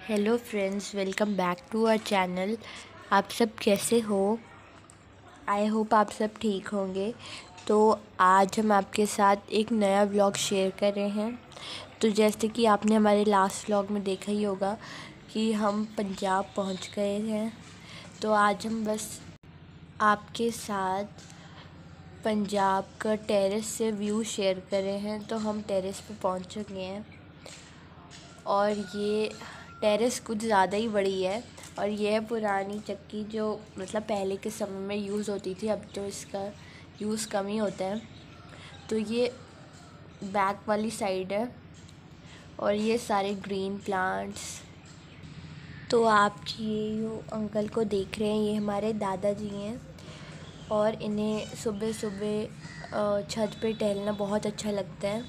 Hello friends, welcome back to our channel. आप सब कैसे हो? आई होप आप सब ठीक होंगे। तो आज हम आपके साथ एक नया व्लॉग शेयर कर रहे हैं। तो जैसे कि आपने हमारे लास्ट व्लॉग में देखा ही होगा कि हम पंजाब पहुंच गए हैं। तो आज हम बस आपके साथ पंजाब का टेरेस से व्यू शेयर कर रहे हैं। तो हम टेरेस पे पहुंच चुके हैं और ये टेरेस कुछ ज़्यादा ही बड़ी है। और ये है पुरानी चक्की जो मतलब पहले के समय में यूज़ होती थी, अब तो इसका यूज़ कम ही होता है। तो ये बैक वाली साइड है और ये सारे ग्रीन प्लांट्स। तो आप ये जो अंकल को देख रहे हैं, ये हमारे दादाजी हैं और इन्हें सुबह सुबह छत पे टहलना बहुत अच्छा लगता है।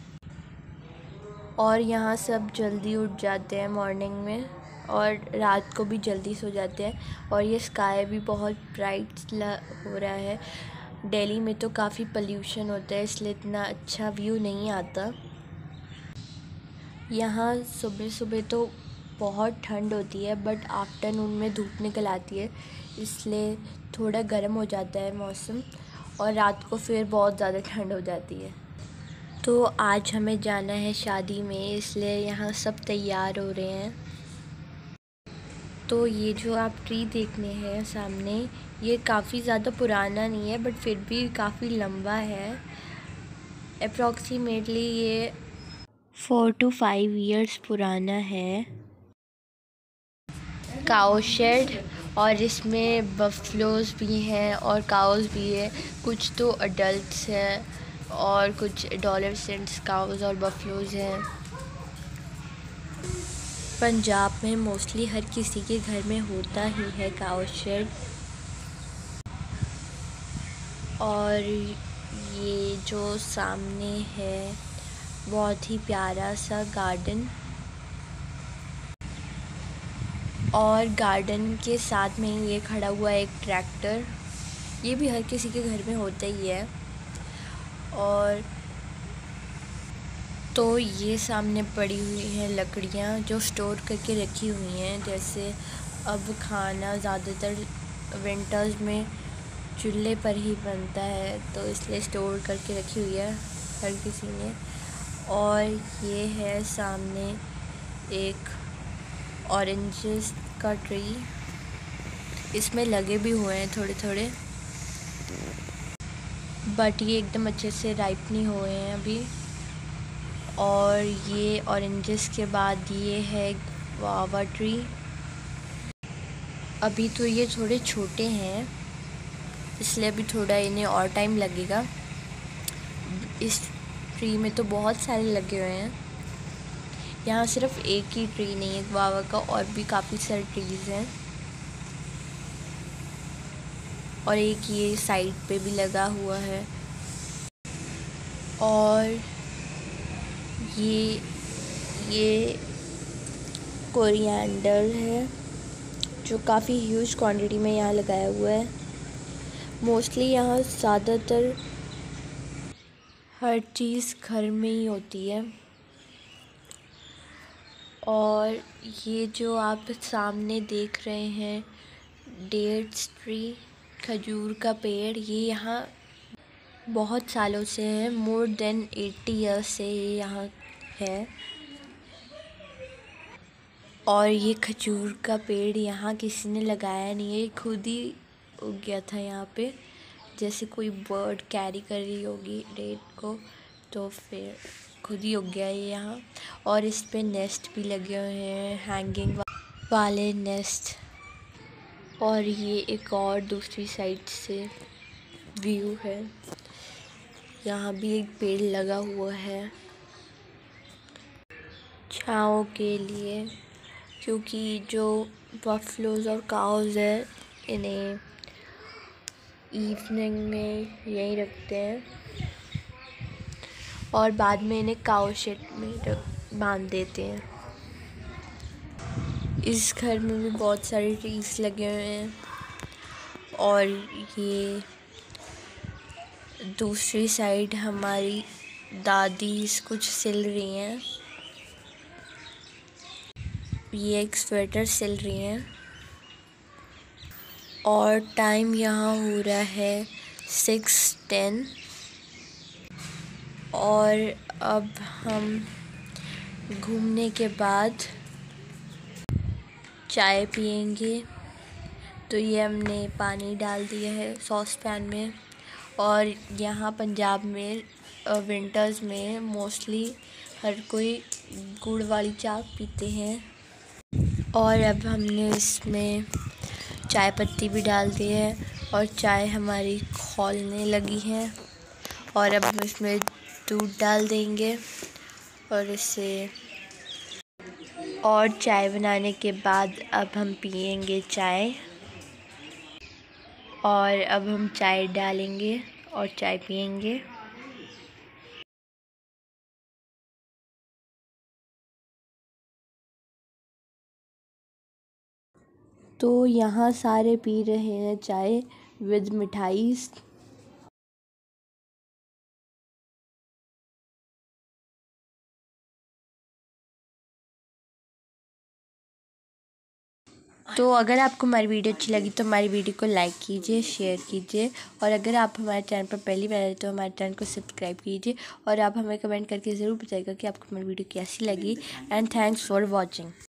और यहाँ सब जल्दी उठ जाते हैं मॉर्निंग में और रात को भी जल्दी सो जाते हैं। और ये स्काई भी बहुत ब्राइट हो रहा है। दिल्ली में तो काफ़ी पोल्यूशन होता है, इसलिए इतना अच्छा व्यू नहीं आता। यहाँ सुबह सुबह तो बहुत ठंड होती है, बट आफ्टरनून में धूप निकल आती है, इसलिए थोड़ा गर्म हो जाता है मौसम। और रात को फिर बहुत ज़्यादा ठंड हो जाती है। तो आज हमें जाना है शादी में, इसलिए यहाँ सब तैयार हो रहे हैं। तो ये जो आप ट्री देखने हैं सामने, ये काफ़ी ज़्यादा पुराना नहीं है, बट फिर भी काफ़ी लंबा है। अप्रॉक्सीमेटली ये 4 to 5 इयर्स पुराना है। काऊ शेड, और इसमें बफलोज भी हैं और काउज भी है। कुछ तो अडल्ट्स हैं और कुछ एडोलेसेंट्स काउज और बफलोज हैं। पंजाब में मोस्टली हर किसी के घर में होता ही है काऊ शेड। और ये जो सामने है बहुत ही प्यारा सा गार्डन, और गार्डन के साथ में ये खड़ा हुआ एक ट्रैक्टर। ये भी हर किसी के घर में होता ही है। और तो ये सामने पड़ी हुई हैं लकड़ियाँ जो स्टोर करके रखी हुई हैं। जैसे अब खाना ज़्यादातर विंटर्स में चूल्हे पर ही बनता है, तो इसलिए स्टोर करके रखी हुई है हर किसी ने। और ये है सामने एक ऑरेंजेस का ट्री, इसमें लगे भी हुए हैं थोड़े थोड़े, बट ये एकदम अच्छे से राइप नहीं हुए हैं अभी। और ये ऑरेंजेस के बाद ये है गुआवा ट्री। अभी तो ये थोड़े छोटे हैं, इसलिए अभी थोड़ा इन्हें और टाइम लगेगा। इस ट्री में तो बहुत सारे लगे हुए हैं। यहाँ सिर्फ एक ही ट्री नहीं है गुआवा का, और भी काफ़ी सारे ट्रीज़ हैं। और एक ये साइड पे भी लगा हुआ है। और ये कोरिएंडर है जो काफ़ी ह्यूज क्वांटिटी में यहाँ लगाया हुआ है। मोस्टली यहाँ ज़्यादातर हर चीज़ घर में ही होती है। और ये जो आप सामने देख रहे हैं डेट्स ट्री, खजूर का पेड़, ये यहाँ बहुत सालों से है। मोर देन 80 ईयर्स से ये यहाँ है। और ये खजूर का पेड़ यहाँ किसी ने लगाया नहीं है, खुद ही उग गया था यहाँ पे। जैसे कोई बर्ड कैरी कर रही होगी डेट को, तो फिर खुद ही उग गया ये यहाँ। और इस पे नेस्ट भी लगे हुए हैं, हैंगिंग वाले नेस्ट। और ये एक और दूसरी साइड से व्यू है, यहाँ भी एक पेड़ लगा हुआ है छाँव के लिए, क्योंकि जो बफलोज और काउज है इन्हें इवनिंग में यहीं रखते हैं और बाद में इन्हें काऊ शेड में बांध देते हैं। इस घर में भी बहुत सारे ट्रीज लगे हुए हैं। और ये दूसरी साइड हमारी दादी कुछ सिल रही हैं। ये एक स्वेटर सिल रही हैं और टाइम यहाँ हो रहा है 6:10 और अब हम घूमने के बाद चाय पियेंगे। तो ये हमने पानी डाल दिया है सॉस पैन में और यहाँ पंजाब में विंटर्स में मोस्टली हर कोई गुड़ वाली चाय पीते हैं। और अब हमने इसमें चाय पत्ती भी डाल दी है और चाय हमारी खौलने लगी है और अब हम इसमें दूध डाल देंगे और इसे और चाय बनाने के बाद अब हम पियेंगे चाय। और अब हम चाय डालेंगे और चाय पियेंगे। तो यहाँ सारे पी रहे हैं चाय विद मिठाई। तो अगर आपको हमारी वीडियो अच्छी लगी तो हमारी वीडियो को लाइक कीजिए, शेयर कीजिए और अगर आप हमारे चैनल पर पहली बार आए तो हमारे चैनल को सब्सक्राइब कीजिए और आप हमें कमेंट करके ज़रूर बताइएगा कि आपको हमारी वीडियो कैसी लगी। And thanks for watching.